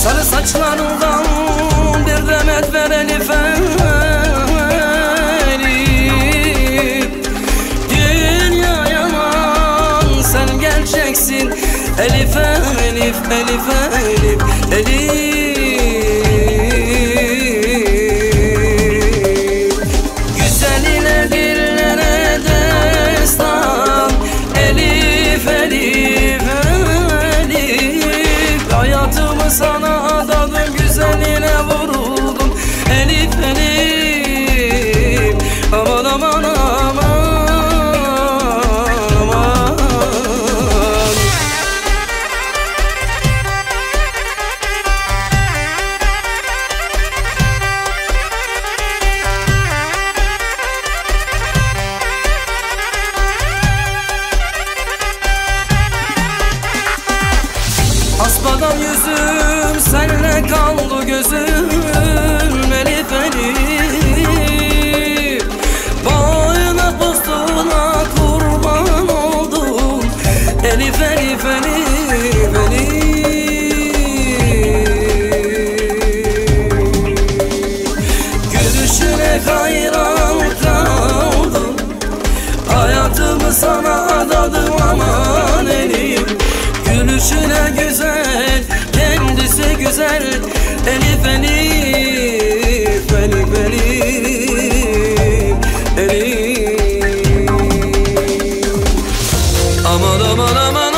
Sarı saçlarından bir demet ver Elif Elif. Dünya yalan sen gerçeksin Elif Elif, Elif Elif, Elif. Güzeline dillere destan Elif Elif, Elif. Hayatımı sana adadım, güzeline vuruldum Elif Elif. Aman aman aman. Asmadan yüzüm, senle kaldı gözüm Elif Elif. Boyuna postuna kurban oldum Elif Elif, Elif Elif. Gülüşüne hayran kaldım, hayatımı sana adadım aman Elif. Gülüşüne güzel, kendisi güzel Elif Elif, Elif Elif, Elif. Aman aman aman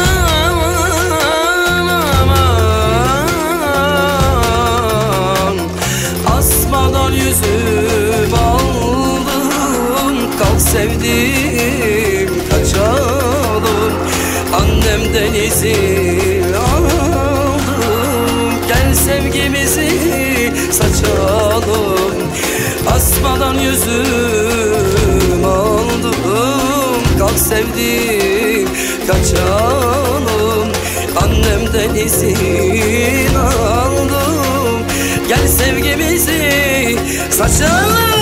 aman. Asmadan yüzüm aldım, kalk sevdim kaçalım. Annemden izin aldım, gel sevgimizi saçalım. Asmadan yüzüm aldım, kalk sevdim kaçalım. Annemden izin aldım, gel sevgimizi saçalım.